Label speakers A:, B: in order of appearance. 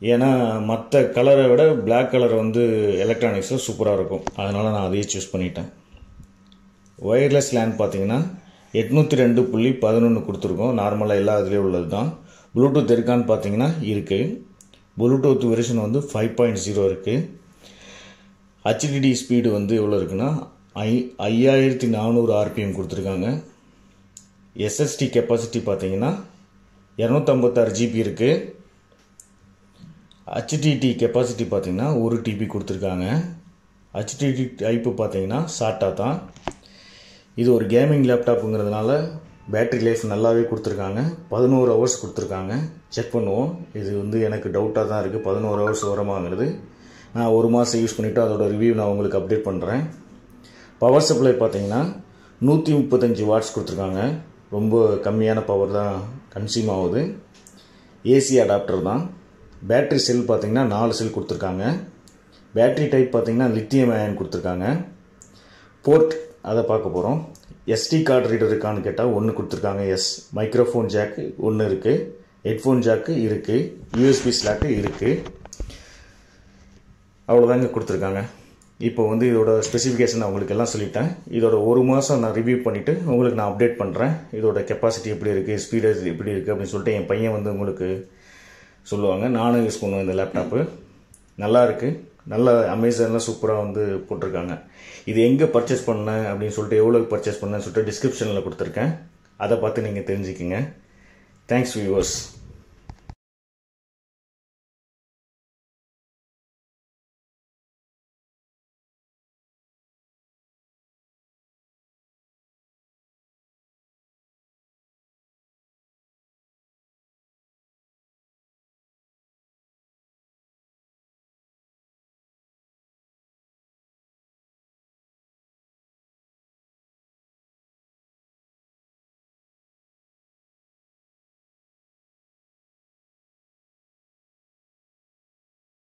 A: ஏன்னா மற்ற கலரை விட பிளாக் கலர் வந்து எலக்ட்ரானிக்ஸில் சூப்பராக இருக்கும், அதனால் நான் அதையே சூஸ் பண்ணிட்டேன். ஒயர்லெஸ் லேன் பார்த்தீங்கன்னா 802.11 கொடுத்துருக்கோம். நார்மலாக எல்லா இதுலேயும் உள்ளது தான். ப்ளூடூத் இருக்கான்னு பார்த்தீங்கன்னா இருக்குது. ப்ளூடூத் வெர்ஷன் வந்து 5.0 இருக்குது. ஹெச்டிடி ஸ்பீடு வந்து எவ்வளோ இருக்குன்னா 5400 RPM கொடுத்துருக்காங்க. எஸ்எஸ்டி கெப்பாசிட்டி பார்த்தீங்கன்னா 256 GB இருக்குது. ஹெச்டிடி கெப்பாசிட்டி பார்த்தீங்கன்னா 1 TB கொடுத்துருக்காங்க. ஹெச்டிடி டைப்பு பார்த்தீங்கன்னா SATA தான். இது ஒரு கேமிங் லேப்டாப்புங்கிறதுனால பேட்டரி லைஃப் நல்லாவே கொடுத்துருக்காங்க. 11 ஹவர்ஸ் கொடுத்துருக்காங்க. செக் பண்ணுவோம். இது வந்து எனக்கு டவுட்டாக தான் இருக்குது, 11 ஹவர்ஸ் வருமாங்கிறது. நான் 1 மாதம் யூஸ் பண்ணிவிட்டு அதோட ரிவ்யூ நான் உங்களுக்கு அப்டேட் பண்ணுறேன். பவர் சப்ளை பார்த்தீங்கன்னா 135 வாட்ஸ் கொடுத்துருக்காங்க. ரொம்ப கம்மியான பவர் தான் கன்சியூம் ஆகுது. ஏசி அடாப்டர் தான். பேட்ரி செல் பார்த்தீங்கன்னா 4 செல் கொடுத்துருக்காங்க. பேட்ரி டைப் பார்த்தீங்கன்னா லித்தியம் அயன் கொடுத்துருக்காங்க. போர்ட் அதை பார்க்க போகிறோம். எஸ்டி கார்டு ரீடர் இருக்கான்னு கேட்டால் 1 கொடுத்துருக்காங்க. மைக்ரோஃபோன் ஜாக்கு 1 இருக்குது. ஹெட்ஃபோன் ஜாக்கு இருக்குது. யூஎஸ்பி ஸ்லாட்டு இருக்குது. அவ்வளோதாங்க கொடுத்துருக்காங்க. இப்போ வந்து இதோட ஸ்பெசிஃபிகேஷன் உங்களுக்கு எல்லாம் சொல்லிட்டேன். இதோட 1 மாதம் நான் ரிவ்யூ பண்ணிவிட்டு உங்களுக்கு நான் அப்டேட் பண்ணுறேன். இதோட கெப்பாசிட்டி எப்படி இருக்குது, ஸ்பீடு எப்படி இருக்குது அப்படின்னு சொல்லிட்டு என் பையன் வந்து உங்களுக்கு சொல்லுவாங்க. நானும் யூஸ் பண்ணுவேன் இந்த லேப்டாப்பு. நல்லா இருக்குது. நல்ல அமேசானில் சூப்பராக வந்து போட்டிருக்காங்க. இது எங்கே பர்ச்சேஸ் பண்ணேன் அப்படின்னு சொல்லிட்டு எவ்வளோ பர்ச்சேஸ் பண்ணேன்னு சொல்லிட்டு டிஸ்கிரிப்ஷனில் கொடுத்துருக்கேன். அதை பார்த்து நீங்கள் தெரிஞ்சுக்கிங்க. Thanks viewers.